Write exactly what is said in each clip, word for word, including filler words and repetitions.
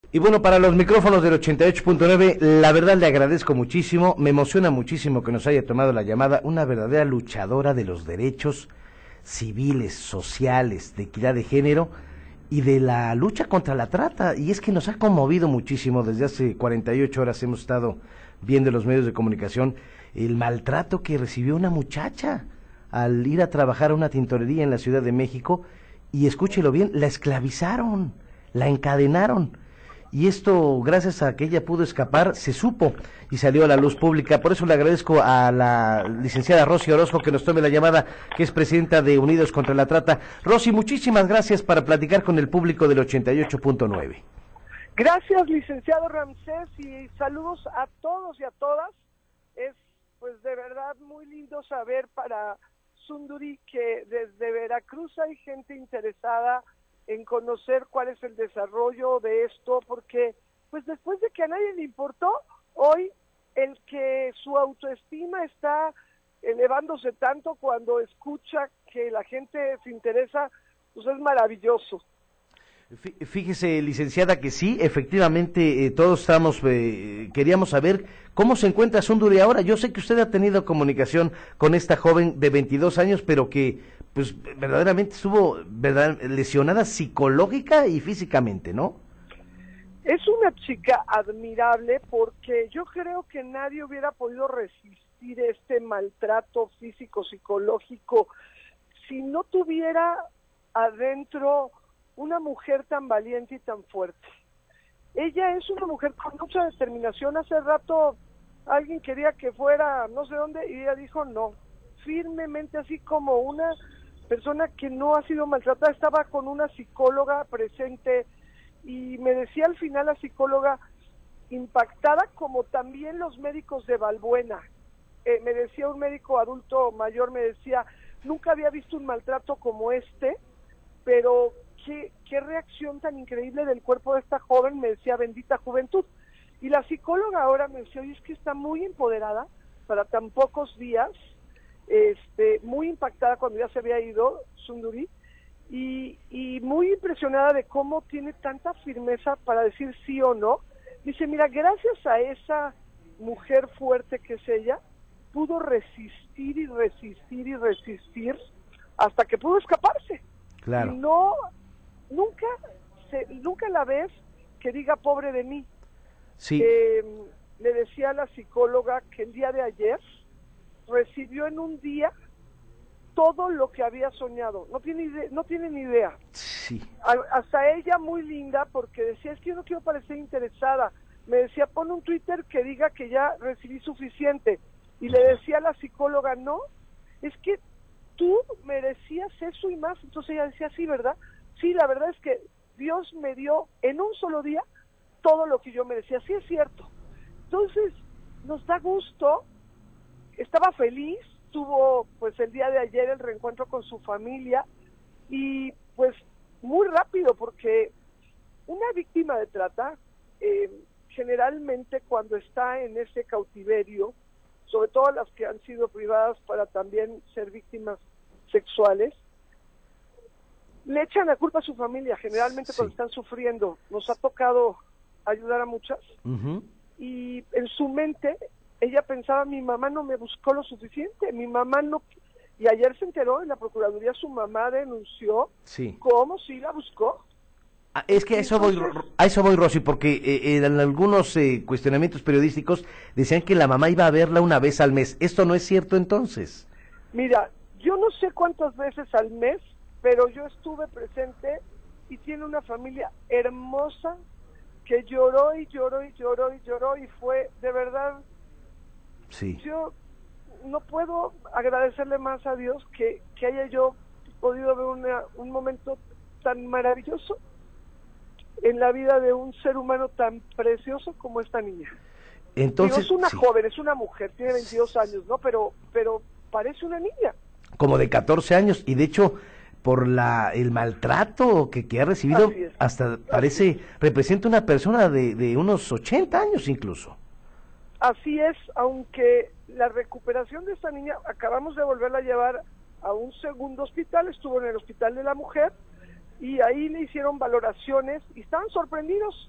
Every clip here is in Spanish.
Y bueno, para los micrófonos del ochenta y ocho punto nueve, la verdad le agradezco muchísimo, me emociona muchísimo que nos haya tomado la llamada, una verdadera luchadora de los derechos civiles, sociales, de equidad de género y de la lucha contra la trata. Y es que nos ha conmovido muchísimo, desde hace cuarenta y ocho horas hemos estado viendo en los medios de comunicación el maltrato que recibió una muchacha al ir a trabajar a una tintorería en la Ciudad de México, y escúchelo bien, la esclavizaron, la encadenaron. Y esto, gracias a que ella pudo escapar, se supo y salió a la luz pública. Por eso le agradezco a la licenciada Rosy Orozco que nos tome la llamada, que es presidenta de Unidos contra la Trata. Rosy, muchísimas gracias para platicar con el público del ochenta y ocho punto nueve. Gracias, licenciado Ramsés, y saludos a todos y a todas. Es, pues, de verdad muy lindo saber para Sunduri que desde Veracruz hay gente interesada en conocer cuál es el desarrollo de esto, porque pues después de que a nadie le importó, hoy el que su autoestima está elevándose tanto cuando escucha que la gente se interesa, pues es maravilloso. Fíjese, licenciada, que sí, efectivamente, eh, todos estamos, eh, queríamos saber cómo se encuentra Sunduri ahora. Yo sé que usted ha tenido comunicación con esta joven de veintidós años, pero que, pues, verdaderamente estuvo verdad, lesionada psicológica y físicamente, ¿no? Es una chica admirable, porque yo creo que nadie hubiera podido resistir este maltrato físico, psicológico, si no tuviera adentro una mujer tan valiente y tan fuerte. Ella es una mujer con mucha determinación. Hace rato alguien quería que fuera no sé dónde y ella dijo no, firmemente, así como una persona que no ha sido maltratada. Estaba con una psicóloga presente y me decía al final la psicóloga, impactada como también los médicos de Balbuena. Eh, me decía un médico adulto mayor, me decía, nunca había visto un maltrato como este, pero Qué, qué reacción tan increíble del cuerpo de esta joven, me decía, bendita juventud. Y la psicóloga ahora me decía, oye, es que está muy empoderada para tan pocos días, este, muy impactada cuando ya se había ido Sunduri, y, y muy impresionada de cómo tiene tanta firmeza para decir sí o no. Dice, mira, gracias a esa mujer fuerte que es ella, pudo resistir y resistir y resistir hasta que pudo escaparse. Claro. Y no... Nunca se, nunca la ves que diga pobre de mí. Sí. Eh, le decía a la psicóloga que el día de ayer recibió en un día todo lo que había soñado. No tiene idea, no tiene ni idea. Sí. A, hasta ella muy linda, porque decía, es que yo no quiero parecer interesada. Me decía, pon un Twitter que diga que ya recibí suficiente. Y le decía a la psicóloga, no, es que tú merecías eso y más. Entonces ella decía, sí, ¿verdad? Sí, la verdad es que Dios me dio en un solo día todo lo que yo merecía. Sí, es cierto. Entonces, nos da gusto. Estaba feliz, tuvo pues el día de ayer el reencuentro con su familia, y pues muy rápido, porque una víctima de trata, eh, generalmente cuando está en ese cautiverio, sobre todo las que han sido privadas para también ser víctimas sexuales, le echan la culpa a su familia, generalmente sí. Cuando están sufriendo. Nos ha tocado ayudar a muchas, uh-huh. Y en su mente ella pensaba, mi mamá no me buscó lo suficiente, mi mamá no... Y ayer se enteró en la Procuraduría, su mamá denunció, sí. ¿Cómo? Sí la buscó. Ah, es que a eso voy, a eso voy, Rosy, porque eh, en algunos eh, cuestionamientos periodísticos decían que la mamá iba a verla una vez al mes. ¿Esto no es cierto entonces? Mira, yo no sé cuántas veces al mes, pero yo estuve presente, y tiene una familia hermosa que lloró y lloró y lloró y lloró, y fue de verdad, sí. Yo no puedo agradecerle más a Dios que, que haya yo podido ver una, un momento tan maravilloso en la vida de un ser humano tan precioso como esta niña. Entonces, Digo, es una sí. joven, es una mujer, tiene veintidós años, ¿no? Pero, pero parece una niña. Como de catorce años, y de hecho, por la el maltrato que, que ha recibido, hasta parece, es. representa una persona de, de unos ochenta años incluso. Así es, aunque la recuperación de esta niña, acabamos de volverla a llevar a un segundo hospital, estuvo en el Hospital de la Mujer, y ahí le hicieron valoraciones, y estaban sorprendidos.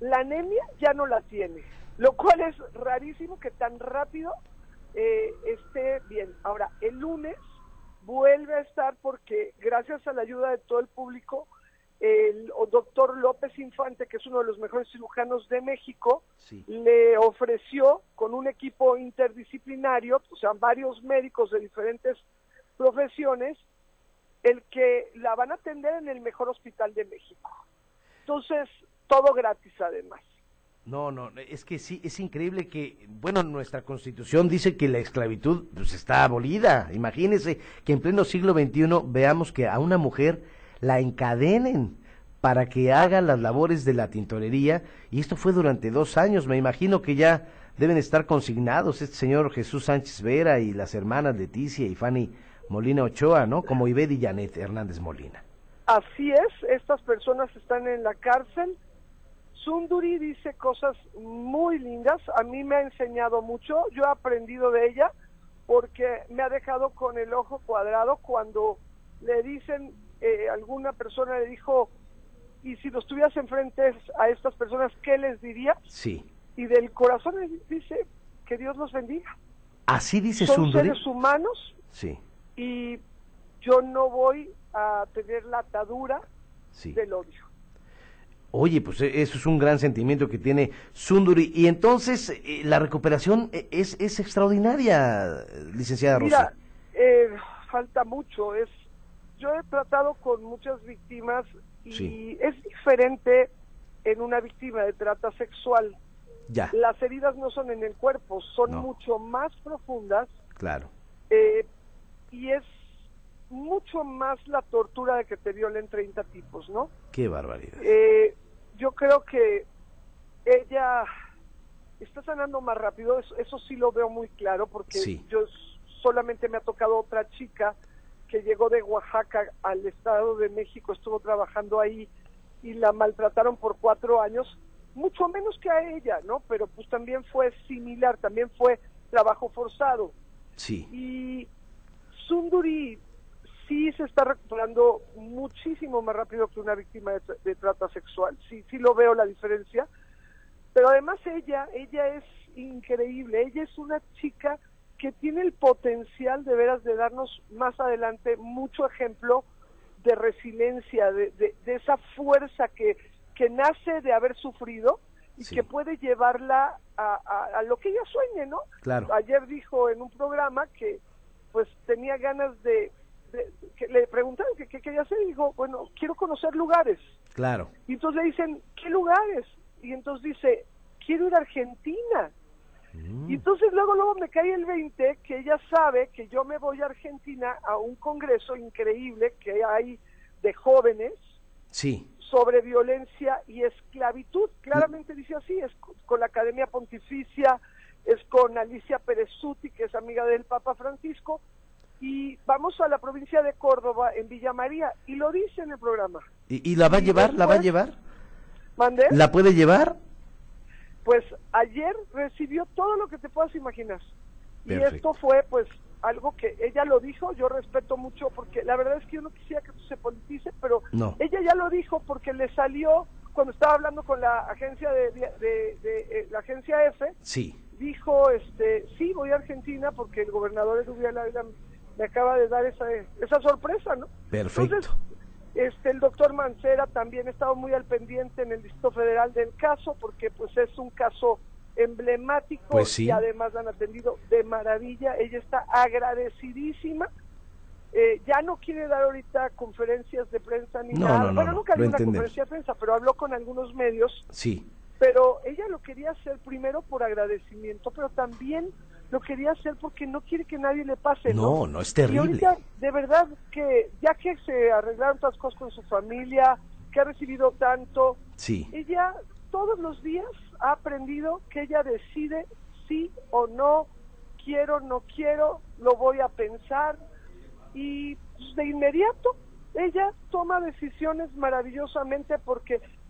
la anemia ya no la tiene, lo cual es rarísimo que tan rápido eh, esté bien. Ahora, el lunes vuelve a estar porque gracias a la ayuda de todo el público, el doctor López Infante, que es uno de los mejores cirujanos de México, sí, le ofreció con un equipo interdisciplinario, o sea, varios médicos de diferentes profesiones, el que la van a atender en el mejor hospital de México. Entonces, todo gratis además. No, no, es que sí, es increíble que, bueno, nuestra Constitución dice que la esclavitud pues está abolida. Imagínense que en pleno siglo veintiuno veamos que a una mujer la encadenen para que haga las labores de la tintorería, y esto fue durante dos años. Me imagino que ya deben estar consignados este señor Jesús Sánchez Vera y las hermanas Leticia y Fanny Molina Ochoa, ¿no? Como Ivette y Janet Hernández Molina. Así es, estas personas están en la cárcel. Sunduri dice cosas muy lindas, a mí me ha enseñado mucho, yo he aprendido de ella porque me ha dejado con el ojo cuadrado cuando le dicen, eh, alguna persona le dijo, y si los tuvieras enfrente a estas personas, ¿qué les dirías? Sí. Y del corazón dice, que Dios los bendiga. ¿Así dice Son Sunduri? seres humanos. Sí. Y yo no voy a tener la atadura sí. del odio. Oye, pues eso es un gran sentimiento que tiene Sunduri. Y entonces, eh, la recuperación es, es extraordinaria, licenciada Rosa. Mira, eh, falta mucho. Es, yo he tratado con muchas víctimas y sí. es diferente en una víctima de trata sexual. Ya. Las heridas no son en el cuerpo, son no. mucho más profundas. Claro. Eh, y es mucho más la tortura de que te violen treinta tipos, ¿no? Qué barbaridad. Eh, yo creo que ella está sanando más rápido, eso, eso sí lo veo muy claro, porque sí. yo solamente me ha tocado otra chica que llegó de Oaxaca al Estado de México, estuvo trabajando ahí y la maltrataron por cuatro años, mucho menos que a ella, ¿no? Pero pues también fue similar, también fue trabajo forzado. Sí. Y Sunduri sí se está recuperando muchísimo más rápido que una víctima de, de trata sexual, sí, sí lo veo la diferencia, pero además ella, ella es increíble, ella es una chica que tiene el potencial de veras de darnos más adelante mucho ejemplo de resiliencia, de, de, de esa fuerza que, que nace de haber sufrido y sí. que puede llevarla a, a, a lo que ella sueñe, ¿no? Claro. Ayer dijo en un programa que pues tenía ganas de De, que le preguntaron que qué quería hacer y dijo, bueno, quiero conocer lugares. Claro. Y entonces le dicen, ¿qué lugares? Y entonces dice, quiero ir a Argentina. Mm. Y entonces luego, luego me cae el veinte que ella sabe que yo me voy a Argentina a un congreso increíble que hay de jóvenes sí. sobre violencia y esclavitud. Claramente mm. dice así, es con la Academia Pontificia, es con Alicia Perezuti, que es amiga del Papa Francisco, y vamos a la provincia de Córdoba, en Villa María, y lo dice en el programa. ¿Y, y la va a y llevar? Después, ¿La va a llevar? ¿Mandé? ¿La puede llevar? Pues ayer recibió todo lo que te puedas imaginar. Perfecto. Y esto fue, pues, algo que ella lo dijo, yo respeto mucho, porque la verdad es que yo no quisiera que esto se politice, pero no. ella ya lo dijo porque le salió, cuando estaba hablando con la agencia de, de, de, de, de la agencia F, sí. dijo, este, sí, voy a Argentina porque el gobernador de Rubial Ávila me acaba de dar esa esa sorpresa, ¿no? Perfecto. Entonces, este, el doctor Mancera también ha estado muy al pendiente en el Distrito Federal del caso, porque pues es un caso emblemático pues sí. y además la han atendido de maravilla. Ella está agradecidísima. Eh, ya no quiere dar ahorita conferencias de prensa ni no, nada. No, no, bueno, no, nunca dio una entendemos. conferencia de prensa, pero habló con algunos medios. Sí. Pero ella lo quería hacer primero por agradecimiento, pero también lo quería hacer porque no quiere que nadie le pase, ¿no? No, no, es terrible. Y ahorita, de verdad, que ya que se arreglaron tantas cosas con su familia, que ha recibido tanto, sí. ella todos los días ha aprendido que ella decide sí o no, quiero, no quiero, lo voy a pensar, y pues, de inmediato ella toma decisiones maravillosamente porque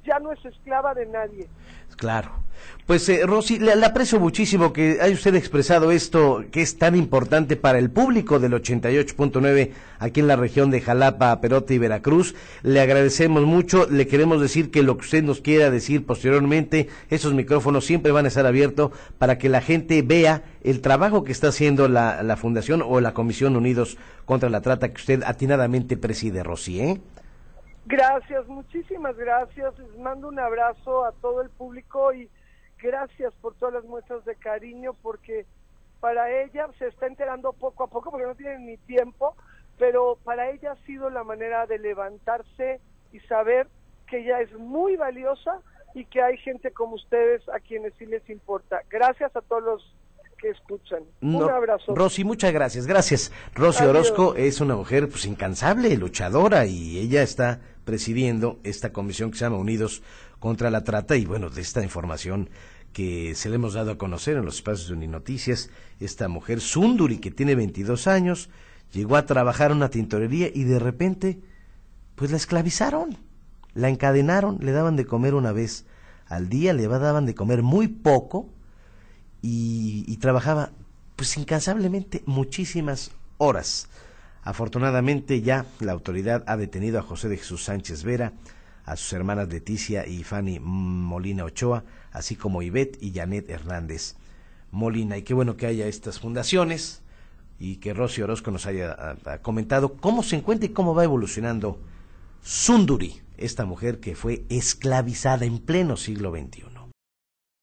ya no es esclava de nadie. Claro. Pues eh, Rosy, le, le aprecio muchísimo que haya usted expresado esto que es tan importante para el público del ochenta y ocho punto nueve aquí en la región de Jalapa, Perote y Veracruz. Le agradecemos mucho, le queremos decir que lo que usted nos quiera decir posteriormente, esos micrófonos siempre van a estar abiertos para que la gente vea el trabajo que está haciendo la, la Fundación o la Comisión Unidos contra la Trata que usted atinadamente preside, Rosy, ¿eh? Gracias, muchísimas gracias. Les mando un abrazo a todo el público y gracias por todas las muestras de cariño, porque para ella se está enterando poco a poco, porque no tiene ni tiempo, pero para ella ha sido la manera de levantarse y saber que ella es muy valiosa y que hay gente como ustedes a quienes sí les importa. Gracias a todos los que escuchan. No, un abrazo. Rosy, muchas gracias, gracias. Rosy Adiós. Orozco es una mujer pues incansable, luchadora, y ella está presidiendo esta comisión que se llama Unidos contra la Trata, y bueno, de esta información que se le hemos dado a conocer en los espacios de Uninoticias, esta mujer Sunduri, que tiene veintidós años, llegó a trabajar en una tintorería y de repente, pues la esclavizaron, la encadenaron, le daban de comer una vez al día, le daban de comer muy poco, y, y trabajaba pues incansablemente muchísimas horas. Afortunadamente ya la autoridad ha detenido a José de Jesús Sánchez Vera, a sus hermanas Leticia y Fanny Molina Ochoa, así como Ivette y Janet Hernández Molina. Y qué bueno que haya estas fundaciones y que Rosy Orozco nos haya a, a comentado cómo se encuentra y cómo va evolucionando Sunduri, esta mujer que fue esclavizada en pleno siglo veintiuno.